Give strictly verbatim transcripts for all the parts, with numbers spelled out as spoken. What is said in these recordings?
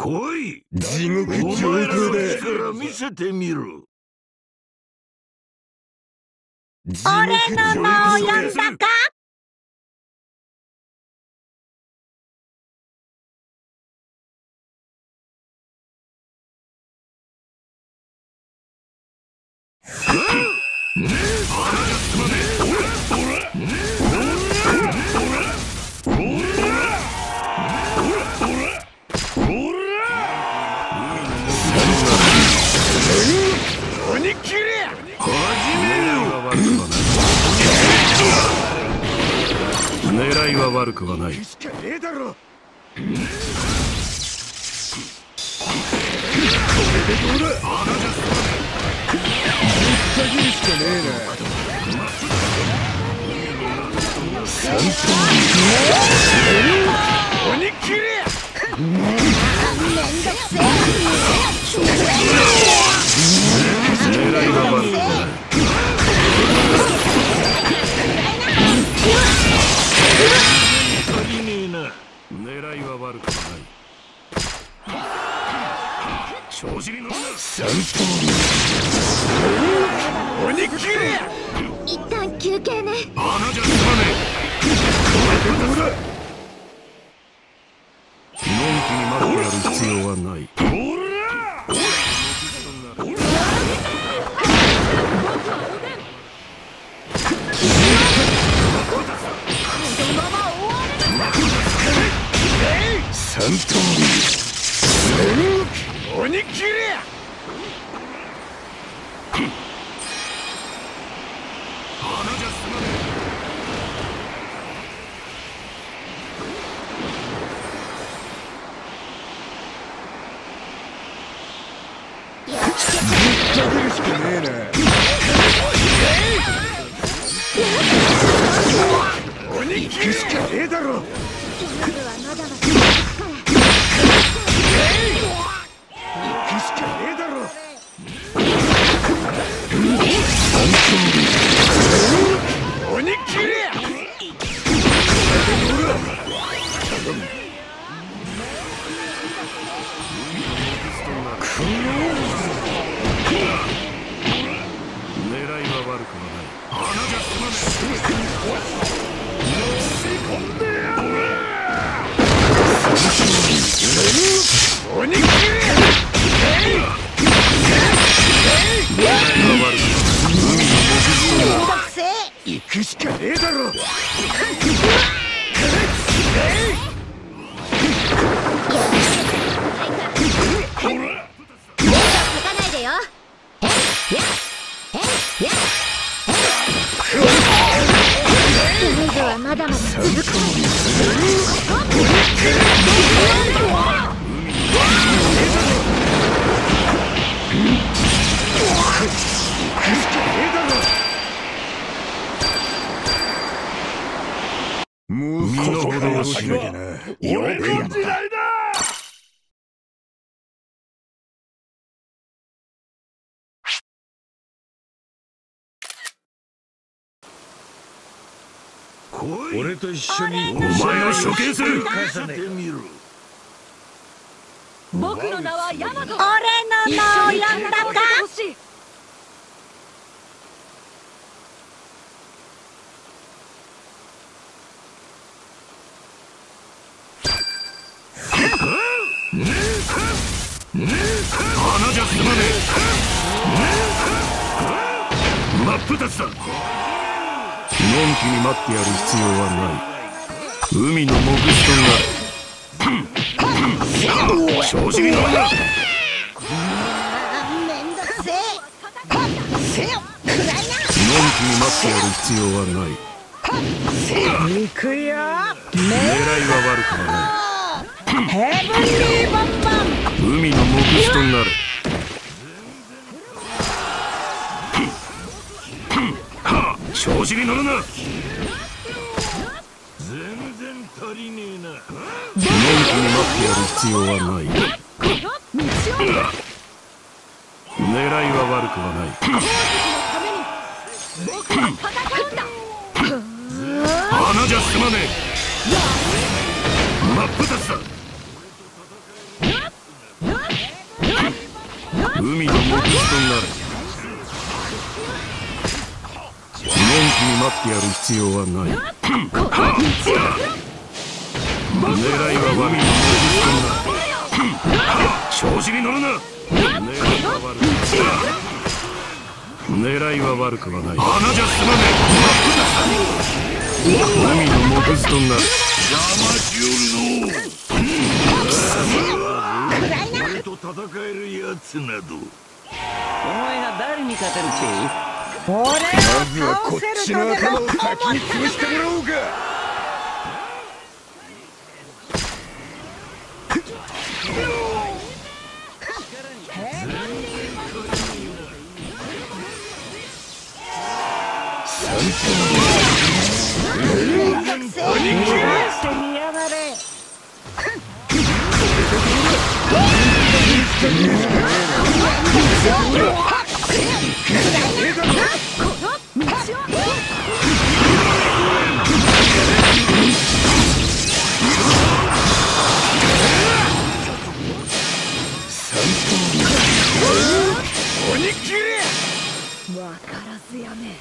来い。 地獄上お前らの空で力見せてみろ。 俺の名を呼んだか？ 鬼切れ。 狙いは悪くはない。 しかねえだろ。これでどうだ。ぶった切るしかねえな。三頭鬼切れ。 めんどくせえ。 狙いは悪くはない。足りねえな。狙いは悪くはない。調子に乗るな。 三頭鬼切れ。 一旦休憩ね。 穴じゃ済まねえ。 どうだ。 のんきに待ってやる必要はない。 三頭鬼切れ。 穴じゃ済まねぶった切るしかねえな。鬼切るしかねえだろ。 夜はまだまだ続くから。 行くしかねえだろ。鬼切れ。 狙いは悪くはない。穴じゃ済まね鬼切れ。 え。狙いは悪くめんどくせえ。 行くしかねえだろ。 書かないでよ。夜はまだまだ続くから。 もう身の程を知れ。 俺の時代だ。 俺と一緒にお前を処刑する。 僕の名はヤマト。 俺の名を呼んだか？ 穴じゃ済まねえ。真っ二つだ。のんきに待ってやる必要はない。海のモグスとなる。正直に乗るな。 めんどくせえ。せよ、暗いな。 のんきに待ってやる必要はない。 行くよ。 狙いは悪くはない。 ヘブンリーバンバン。 海のモグスとなる。調子に乗るな。全然足りねえな。のんきに待ってやる必要はない。狙いは悪くはない。 僕は戦うんだ。 穴じゃ済まねえ。真っ二つだ。 海のモクズとなれ。のんきに待ってやる必要はない。狙いは海のモクズとなれ。調子に乗るな。狙いは悪くはない。穴じゃ済まねえ。海のモクズとなる。邪魔しよるの。俺と戦えるやつなど。 お前が誰に勝てるってまずはこっちの頭を先に潰してもらおうか。 わからずやめ。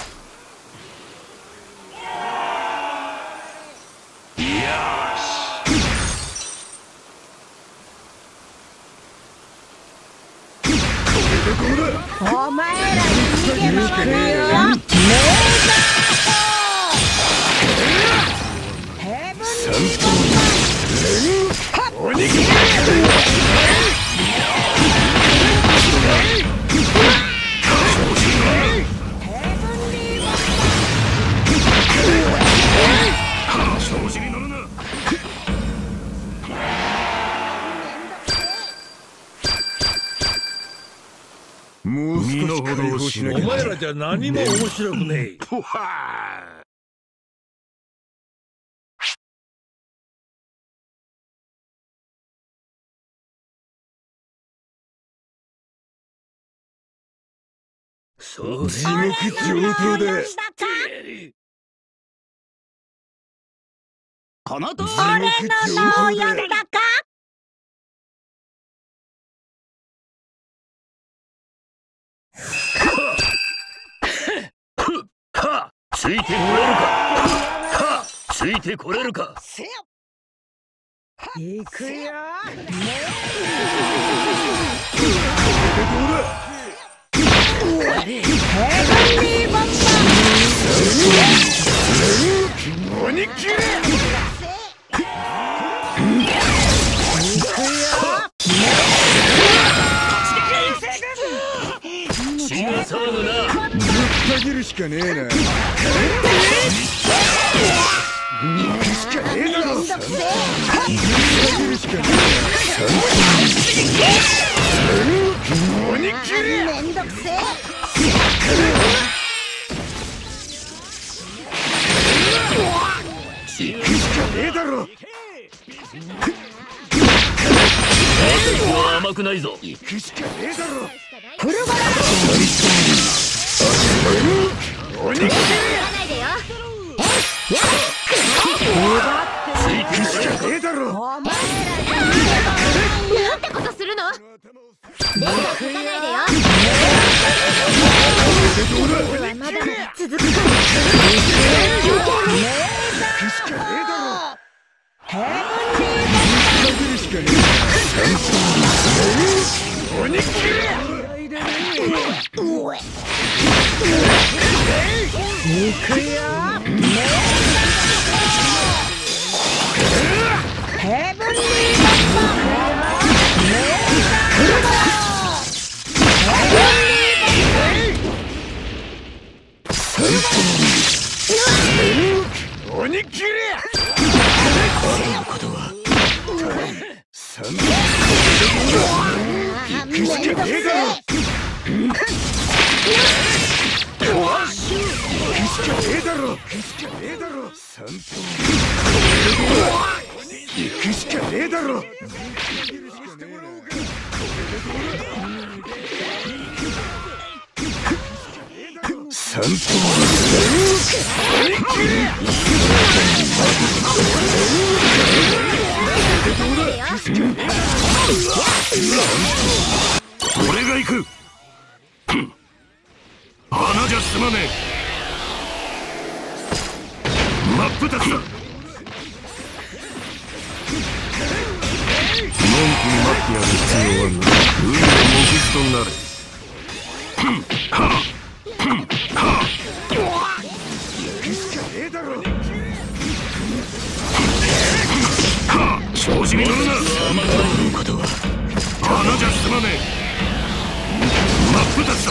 お前ら逃げまくるよ。メーザーヘブンリーボンバ調子に乗るな。 もう少し解放しなきゃ。 お前らじゃ何も面白くねえ。 ポハー。 そう地獄上等だ。 このとおり。 俺の名を呼んだか。 ついてこれるか。ついてこれるか。 行くよ。ヘブンリーボンバー。 鬼切れ。 騒ぐな。 ぶった切るしかねえな。行くしかねえだろ。ぶった切るしかねえ。鬼切れ。 めんどくせえ。 行くしかねえだろ。 甘くないぞ。 行くしかねえだろ。 フルバラ鬼切れ。 ないでよ。 行くしかねえだろ。 なんてことするの。電話吹かないでよ。僕はまだまだ続くから。 行くしかねえだろ。ぶった切るしかねえ。鬼切れ。 行くよ。ヘブンリーボンバー。鬼切れ。ことは三行くしかねえだろ。行くしかねえだろ。行くしかねえだろ。三行くしかねえだろ。三本鬼切れ。 俺が行く。穴じゃ済まねえ。真っ二つだ。のんきに待ってやる必要はない。海の木図となれ。調子に乗るな。穴じゃ済まねえ。真っ二つだ。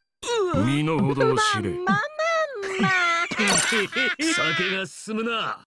身の程を知れ。 酒が進むな。